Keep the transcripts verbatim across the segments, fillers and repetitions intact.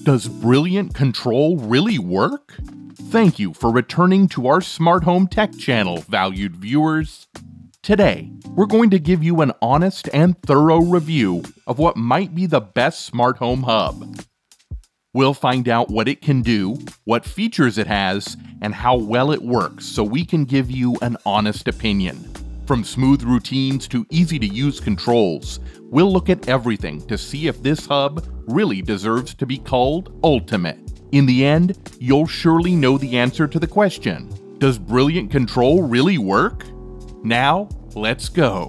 Does Brilliant Control really work? Thank you for returning to our Smart Home Tech channel, valued viewers. Today, we're going to give you an honest and thorough review of what might be the best smart home hub. We'll find out what it can do, what features it has, and how well it works so we can give you an honest opinion. From smooth routines to easy-to-use controls, we'll look at everything to see if this hub really deserves to be called ultimate. In the end, you'll surely know the answer to the question, does Brilliant Control really work? Now, let's go.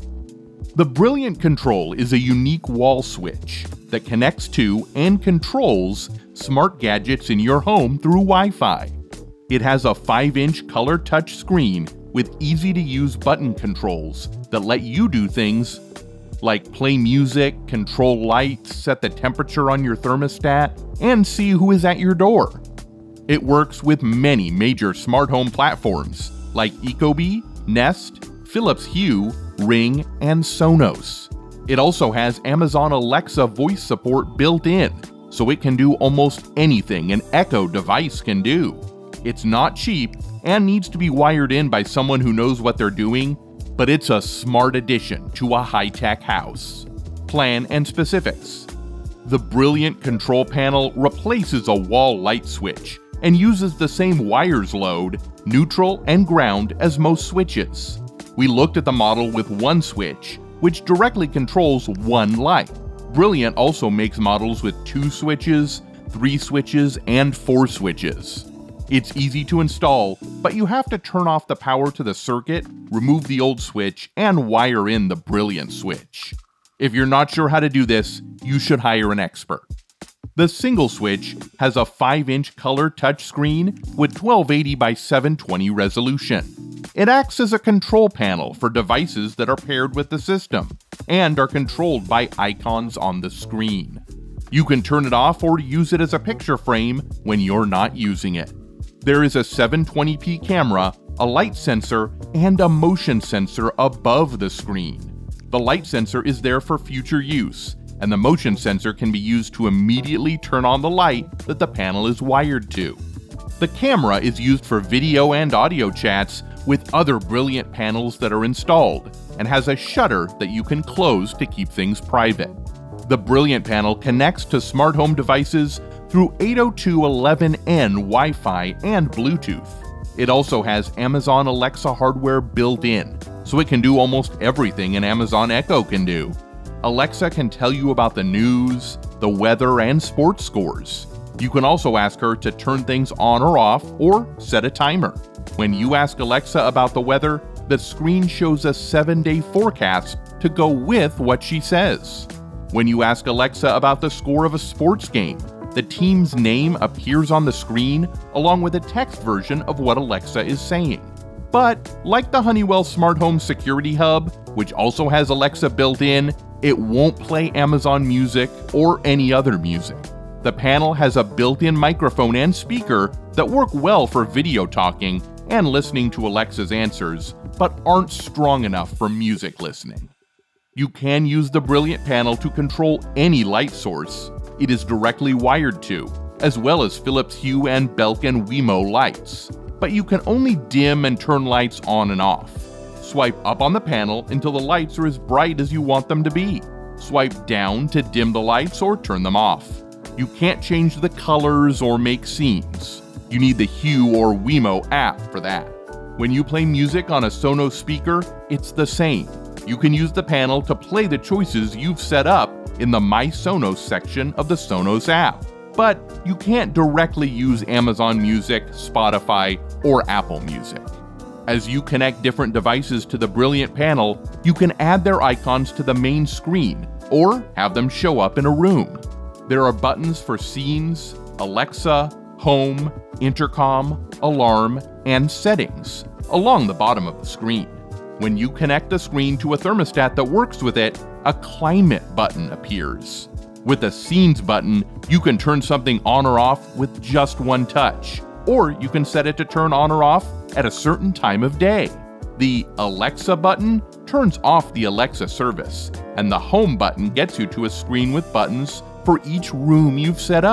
The Brilliant Control is a unique wall switch that connects to and controls smart gadgets in your home through Wi-Fi. It has a five inch color touch screen with easy-to-use button controls that let you do things like play music, control lights, set the temperature on your thermostat, and see who is at your door. It works with many major smart home platforms like Ecobee, Nest, Philips Hue, Ring, and Sonos. It also has Amazon Alexa voice support built in, so it can do almost anything an Echo device can do. It's not cheap and needs to be wired in by someone who knows what they're doing, but it's a smart addition to a high-tech house. Plan and specifics. The Brilliant Control Panel replaces a wall light switch and uses the same wires load, neutral, and ground as most switches. We looked at the model with one switch, which directly controls one light. Brilliant also makes models with two switches, three switches, and four switches. It's easy to install, but you have to turn off the power to the circuit, remove the old switch, and wire in the Brilliant switch. If you're not sure how to do this, you should hire an expert. The single switch has a five inch color touchscreen with twelve eighty by seven twenty resolution. It acts as a control panel for devices that are paired with the system and are controlled by icons on the screen. You can turn it off or use it as a picture frame when you're not using it. There is a seven twenty p camera, a light sensor, and a motion sensor above the screen. The light sensor is there for future use, and the motion sensor can be used to immediately turn on the light that the panel is wired to. The camera is used for video and audio chats with other Brilliant panels that are installed, and has a shutter that you can close to keep things private. The Brilliant panel connects to smart home devices through eight oh two dot eleven n Wi-Fi and Bluetooth. It also has Amazon Alexa hardware built in, so it can do almost everything an Amazon Echo can do. Alexa can tell you about the news, the weather, and sports scores. You can also ask her to turn things on or off, or set a timer. When you ask Alexa about the weather, the screen shows a seven day forecast to go with what she says. When you ask Alexa about the score of a sports game, the team's name appears on the screen along with a text version of what Alexa is saying. But, like the Honeywell Smart Home Security Hub, which also has Alexa built in, it won't play Amazon Music or any other music. The panel has a built-in microphone and speaker that work well for video talking and listening to Alexa's answers, but aren't strong enough for music listening. You can use the Brilliant panel to control any light source it is directly wired to, as well as Philips Hue and Belkin Wemo lights. But you can only dim and turn lights on and off. Swipe up on the panel until the lights are as bright as you want them to be. Swipe down to dim the lights or turn them off. You can't change the colors or make scenes. You need the Hue or Wemo app for that. When you play music on a Sonos speaker, it's the same. You can use the panel to play the choices you've set up in the My Sonos section of the Sonos app. But you can't directly use Amazon Music, Spotify, or Apple Music. As you connect different devices to the Brilliant panel, you can add their icons to the main screen or have them show up in a room. There are buttons for scenes, Alexa, home, intercom, alarm, and settings along the bottom of the screen. When you connect the screen to a thermostat that works with it, a climate button appears. With the Scenes button, you can turn something on or off with just one touch, or you can set it to turn on or off at a certain time of day. The Alexa button turns off the Alexa service, and the Home button gets you to a screen with buttons for each room you've set up.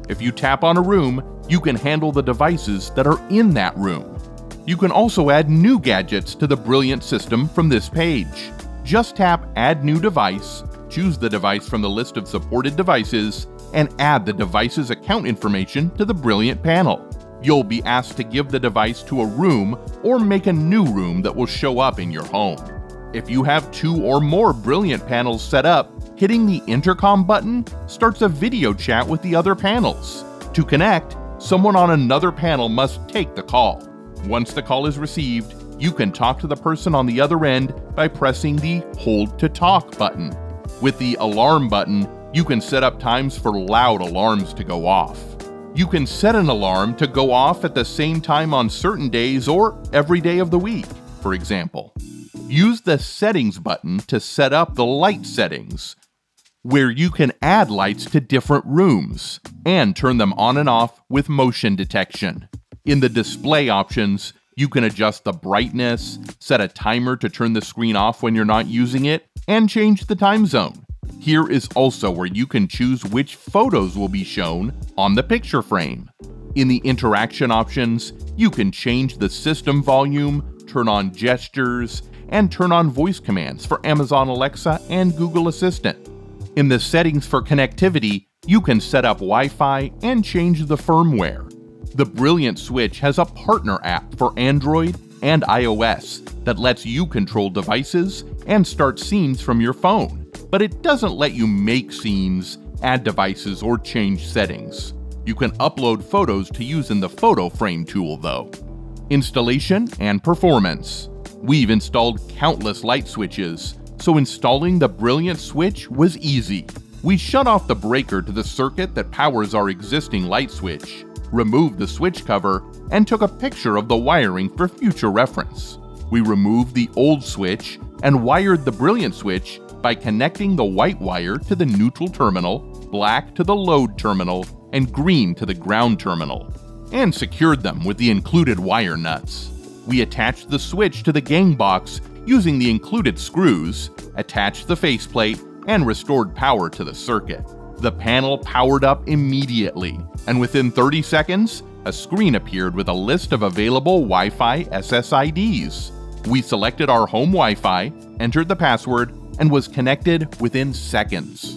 If you tap on a room, you can handle the devices that are in that room. You can also add new gadgets to the Brilliant system from this page. Just tap Add New Device, choose the device from the list of supported devices, and add the device's account information to the Brilliant panel. You'll be asked to give the device to a room or make a new room that will show up in your home. If you have two or more Brilliant panels set up, hitting the intercom button starts a video chat with the other panels. To connect, someone on another panel must take the call. Once the call is received, you can talk to the person on the other end by pressing the Hold to Talk button. With the Alarm button, you can set up times for loud alarms to go off. You can set an alarm to go off at the same time on certain days or every day of the week, for example. Use the Settings button to set up the light settings, where you can add lights to different rooms and turn them on and off with motion detection. In the display options, you can adjust the brightness, set a timer to turn the screen off when you're not using it, and change the time zone. Here is also where you can choose which photos will be shown on the picture frame. In the interaction options, you can change the system volume, turn on gestures, and turn on voice commands for Amazon Alexa and Google Assistant. In the settings for connectivity, you can set up Wi-Fi and change the firmware. The Brilliant Switch has a partner app for Android and iOS that lets you control devices and start scenes from your phone, but it doesn't let you make scenes, add devices, or change settings. You can upload photos to use in the Photo Frame tool, though. Installation and performance. We've installed countless light switches, so installing the Brilliant Switch was easy. We shut off the breaker to the circuit that powers our existing light switch, removed the switch cover, and took a picture of the wiring for future reference. We removed the old switch and wired the Brilliant Switch by connecting the white wire to the neutral terminal, black to the load terminal, and green to the ground terminal, and secured them with the included wire nuts. We attached the switch to the gang box using the included screws, attached the faceplate, and restored power to the circuit. The panel powered up immediately, and within thirty seconds, a screen appeared with a list of available Wi-Fi S S I Ds. We selected our home Wi-Fi, entered the password, and was connected within seconds.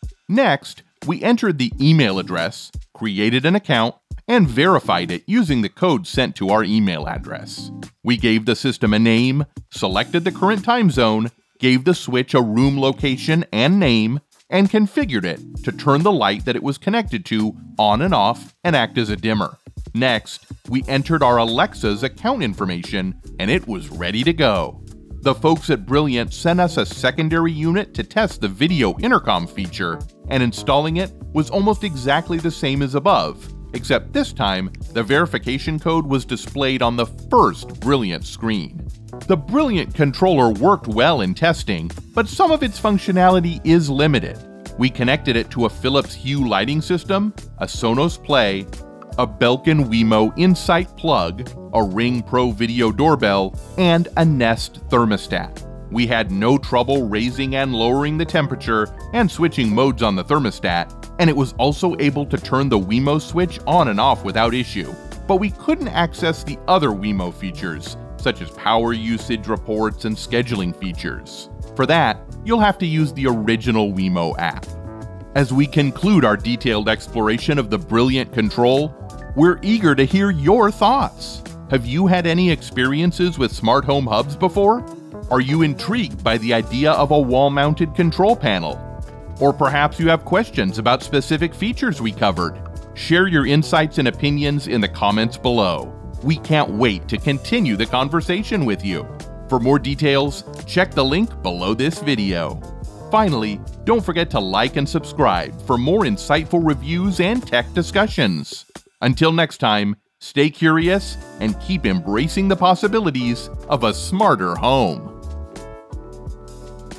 Next, we entered the email address, created an account, and verified it using the code sent to our email address. We gave the system a name, selected the current time zone, gave the switch a room location and name, and configured it to turn the light that it was connected to on and off and act as a dimmer. Next, we entered our Alexa's account information, and it was ready to go. The folks at Brilliant sent us a secondary unit to test the video intercom feature, and installing it was almost exactly the same as above, except this time, the verification code was displayed on the first Brilliant screen. The Brilliant controller worked well in testing, but some of its functionality is limited. We connected it to a Philips Hue lighting system, a Sonos Play, a Belkin Wemo Insight plug, a Ring Pro video doorbell, and a Nest thermostat. We had no trouble raising and lowering the temperature and switching modes on the thermostat, and it was also able to turn the Wemo switch on and off without issue. But we couldn't access the other Wemo features, such as power usage reports and scheduling features. For that, you'll have to use the original Wemo app. As we conclude our detailed exploration of the Brilliant control, we're eager to hear your thoughts. Have you had any experiences with smart home hubs before? Are you intrigued by the idea of a wall-mounted control panel? Or perhaps you have questions about specific features we covered? Share your insights and opinions in the comments below. We can't wait to continue the conversation with you. For more details, check the link below this video. Finally, don't forget to like and subscribe for more insightful reviews and tech discussions. Until next time, stay curious and keep embracing the possibilities of a smarter home.